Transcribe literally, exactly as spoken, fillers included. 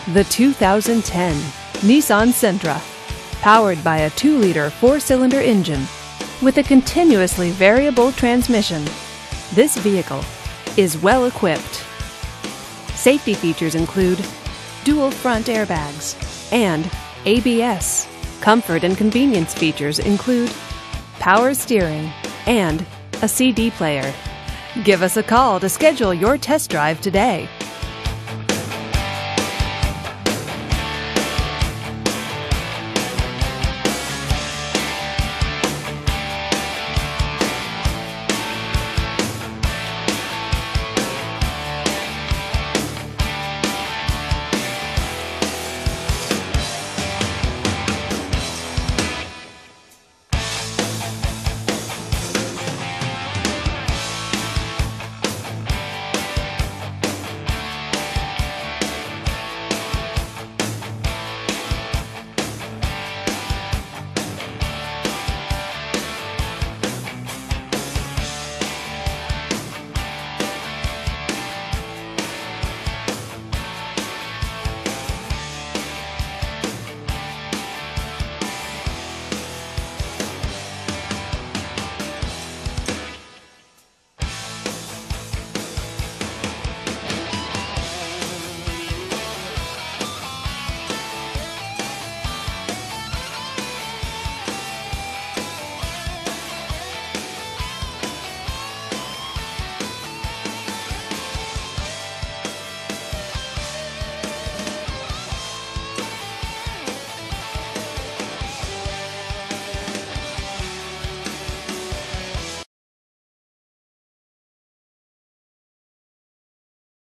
The two thousand ten Nissan Sentra, powered by a two liter four-cylinder engine with a continuously variable transmission. This vehicle is well equipped. Safety features include dual front airbags and A B S. Comfort and convenience features include power steering and a C D player. Give us a call to schedule your test drive today.